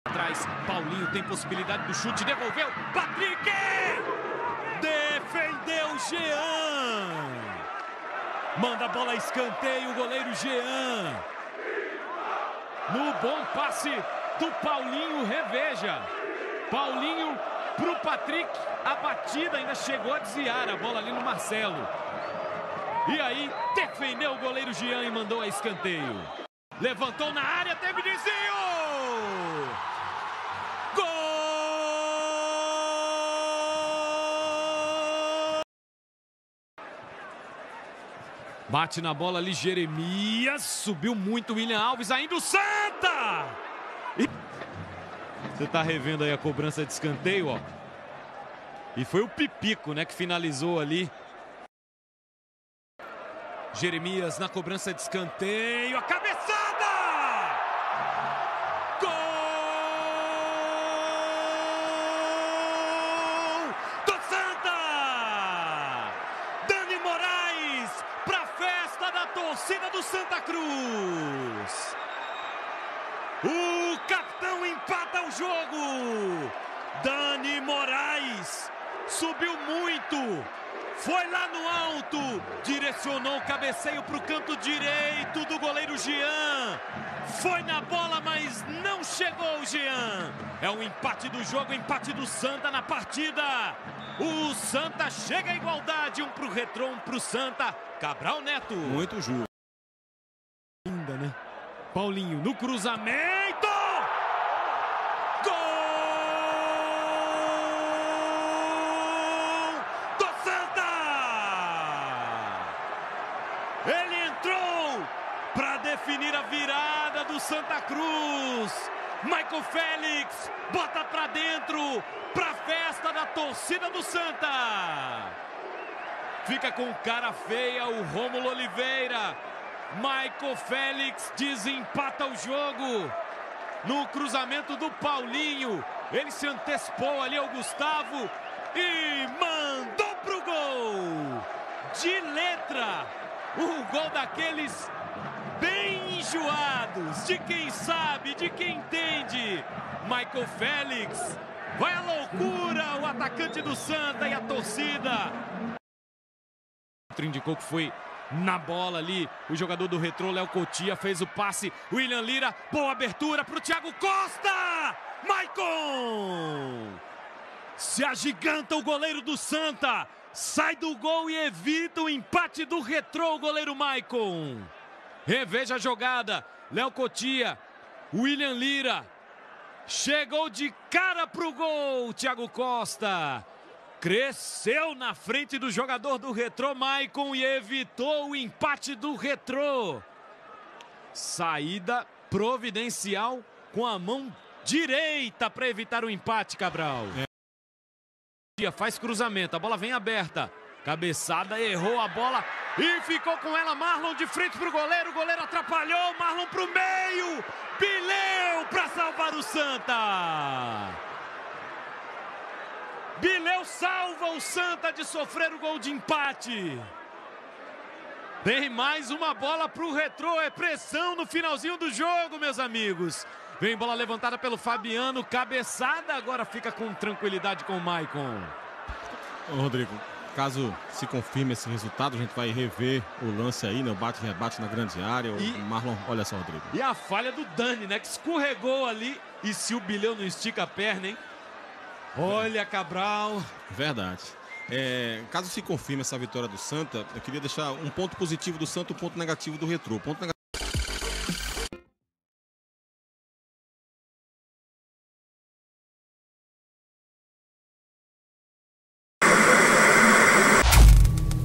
Atrás, Paulinho tem possibilidade do chute, devolveu, Patrick! Defendeu Jean! Manda a bola a escanteio, o goleiro Jean. No bom passe do Paulinho, reveja. Paulinho pro Patrick, a batida ainda chegou a desviar a bola ali no Marcelo. E aí, defendeu o goleiro Jean e mandou a escanteio. Levantou na área, teve desvio! Gol! Bate na bola ali, Jeremias. Subiu muito o William Alves, ainda o Santa! E... Você tá revendo aí a cobrança de escanteio, ó. E foi o Pipico, né, que finalizou ali. Jeremias na cobrança de escanteio, a cabeçada! Gol do Santa! Dani Moraes para a festa da torcida do Santa Cruz. O capitão empata o jogo. Dani Moraes subiu muito. Foi lá no alto, direcionou o cabeceio para o canto direito do goleiro Jean. Foi na bola, mas não chegou o Jean. É um empate do jogo, empate do Santa na partida. O Santa chega à igualdade, um para o Retrô, um para o Santa. Cabral Neto. Muito justo. Ainda, né? Paulinho no cruzamento. Gol! Ele entrou para definir a virada do Santa Cruz. Michael Félix bota para dentro, para a festa da torcida do Santa. Fica com cara feia o Rômulo Oliveira. Michael Félix desempata o jogo. No cruzamento do Paulinho, ele se antecipou ali ao Gustavo e mandou pro gol. De letra. Um gol daqueles bem enjoados, de quem sabe, de quem entende. Michael Félix, vai à loucura o atacante do Santa e a torcida. Indicou que foi na bola ali, o jogador do Retrô, Léo Cotia, fez o passe, William Lira, boa abertura para o Thiago Costa. Maicon! Se agiganta o goleiro do Santa. Sai do gol e evita o empate do Retrô, o goleiro Maicon. Reveja a jogada. Léo Cotia, William Lira. Chegou de cara pro gol, Thiago Costa. Cresceu na frente do jogador do Retrô, Maicon, e evitou o empate do Retrô. Saída providencial com a mão direita para evitar o empate, Cabral. Faz cruzamento, a bola vem aberta, cabeçada, errou a bola e ficou com ela Marlon de frente pro goleiro, o goleiro atrapalhou, Marlon pro meio, Bileu para salvar o Santa. Bileu salva o Santa de sofrer o gol de empate. Tem mais uma bola pro Retrô, é pressão no finalzinho do jogo, meus amigos. Vem bola levantada pelo Fabiano, cabeçada, agora fica com tranquilidade com o Maicon. Ô, Rodrigo, caso se confirme esse resultado, a gente vai rever o lance aí, né? O bate-rebate na grande área. O Marlon, olha só, Rodrigo. E a falha do Dani, né? Que escorregou ali. E se o Bileu não estica a perna, hein? Olha, Cabral. Verdade. Caso se confirme essa vitória do Santa, eu queria deixar um ponto positivo do Santa e um ponto negativo do Retrô.